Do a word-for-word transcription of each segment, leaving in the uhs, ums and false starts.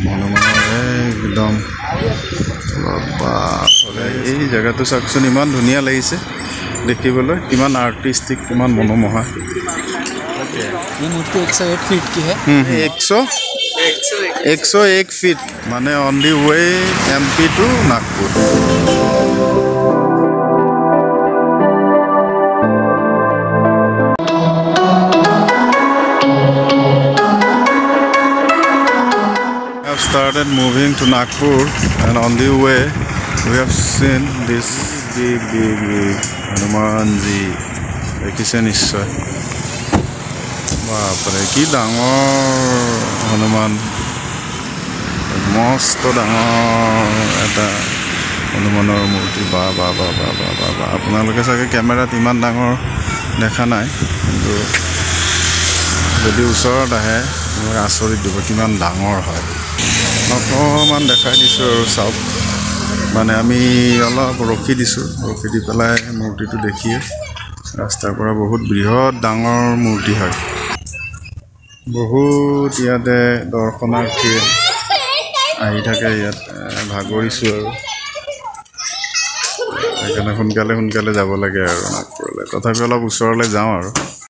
হনুমানৰ একদম এই জেগাটো চাওকচোন ইমান ধুনীয়া লাগিছে দেখিবলৈ কিমান আৰ্টিষ্টিক কিমান মনোমোহা ये मूर्ति एक सौ एक फीट की है एक सौ एक सौ एक फीट माने on the way MP to Nagpur started moving to Nagpur and on the way we have seen this big big big Hanumanji dekise nishchoy bapre ki dangor Hanuman mosto dangor eta Hanumanor murti ba ba ba ba ba ba ba apnaloke sage camera iman dangor dekha nai kintu jodi usorat ahe moi asorit dibo kiman dangor hoy অকমান দেখাই দিছোঁ আৰু চাওক মানে আমি অলপ ৰখি দিছোঁ ৰখি দি পেলাই মূৰ্তিটো দেখিয়ে ৰাস্তাৰ পৰা বহুত বৃহৎ ডাঙৰ মূৰ্তি হয় বহুত ইয়াতে দৰ্শনাৰ্থী আহি থাকে ইয়াত ভাগৰিছোঁ আৰু সেইকাৰণে সোনকালে সোনকালে যাব লাগে আৰু নাগপুৰলৈ তথাপি অলপ ওচৰলৈ যাওঁ আৰু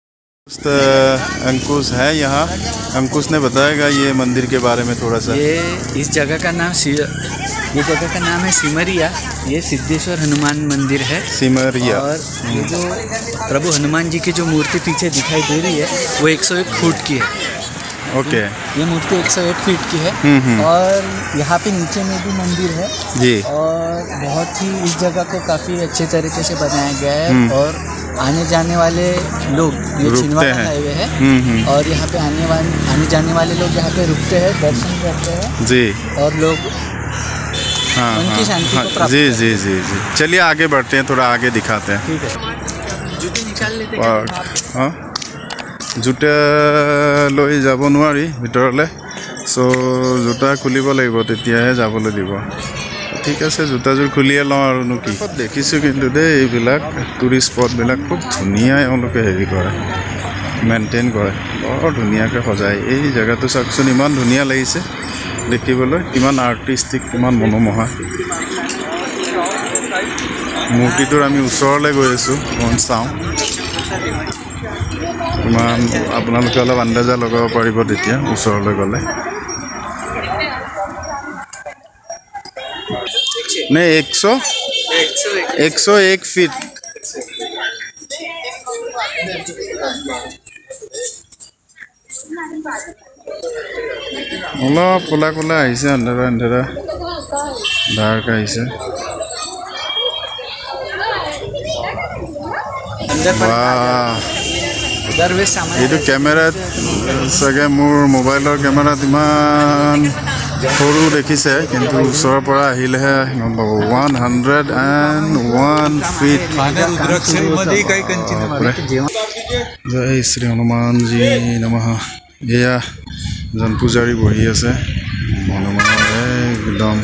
अंकुश है यहाँ अंकुश ने बताएगा ये मंदिर के बारे में थोड़ा सा ये इस जगह का नाम ये जगह का नाम है सिमरिया ये सिद्धेश्वर हनुमान मंदिर है सिमरिया और ये जो प्रभु हनुमान जी की जो मूर्ति पीछे दिखाई दे रही है वो एक सौ एक फुट की है ओके ये मूर्ति एक सौ एक फीट की है और यहाँ पे नीचे में भी मंदिर है जी और बहुत ही इस जगह को काफ़ी अच्छे तरीके से बनाया गया है और आने जाने वाले लोग ये छिंदवाड़ा हाईवे है और यहाँ पे आने वाले आने जाने वाले लोग यहाँ पे रुकते हैं दर्शन करते हैं जी और लोग हाँ उनकी शांति हाँ, को प्राप्त जी जी जी जी चलिए आगे बढ़ते हैं थोड़ा आगे दिखाते हैं ठीक है जूते निकाल लेते हैं हाँ জোতা লৈ যাব নোৱাৰি ভিতৰলৈ সো জোতা খুলিব লাগিব তেতিয়াহে যাবলৈ দিব ঠিক আছে জোতাযোৰ খুলিয়ে লওঁ আৰু নো কি দেখিছোঁ কিন্তু দেই এইবিলাক টুৰিষ্ট স্পটবিলাক খুব ধুনীয়া এওঁলোকে হেৰি কৰে মেইনটেইন কৰে বৰ ধুনীয়াকৈ সজায় এই জেগাটো চাওকচোন ইমান ধুনীয়া লাগিছে দেখিবলৈ কিমান আৰ্টিষ্টিক কিমান মনোমোহা মূৰ্তিটোৰ আমি ওচৰলৈ গৈ আছোঁ অকণ চাওঁ ইমান আপোনালোকে অলপ আন্দাজা লগাব পাৰিব তেতিয়া ওচৰলৈ গ'লে নে एक सौ एक सौ एक फीट অলপ কোলা কোলা আহিছে আন্ধাৰা আন্ধাৰা ডাৰ্ক আহিছে বাহ এইটো কেমেৰাত চাগে মোৰ মোবাইলৰ কেমেৰাত ইমান সৰু দেখিছে কিন্তু ওচৰৰ পৰা আহিলেহে গম পাব one hundred and one feet জয় শ্ৰী হনুমানজী নমঃ এয়া এজন পূজাৰী বহি আছে হনুমানৰ একদম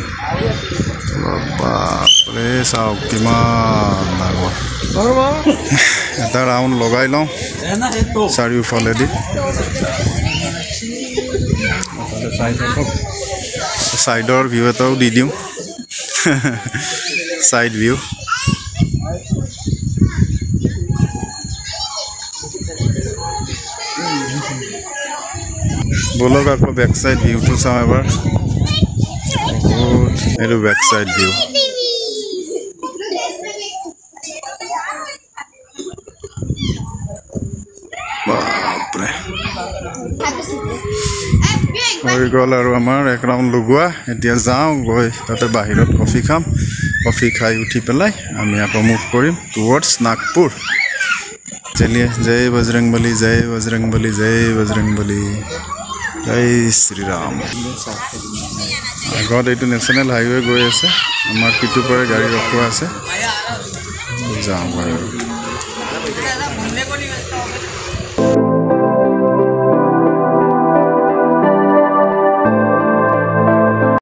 বাপৰে চাওক কিমান ডাঙৰ এটা ৰাউণ্ড লগাই লওঁ চাৰিওফালেদি সাইডৰ ভিউ এটাও দি দিওঁ সাইড ভিউ বলক আকৌ বেক সাইড ভিউটো চাওঁ এবাৰ এইটো বেক সাইড ভিউ বাপৰে হৈ গ'ল আৰু আমাৰ এক ৰাউণ্ড লগোৱা এতিয়া যাওঁ গৈ তাতে বাহিৰত কফি খাম কফি খাই উঠি পেলাই আমি আকৌ মুভ কৰিম টুৱাৰ্ডছ নাগপুৰ চলিয়ে জয় বজৰংবলী জয় বজৰংবলী জয় বজৰংবলী জয় শ্ৰীৰাম আগত এইটো নেশ্যনেল হাইৱে গৈ আছে আমাৰ সিটোৰ পৰা গাড়ী ৰখোৱা আছে যাওঁ বাৰু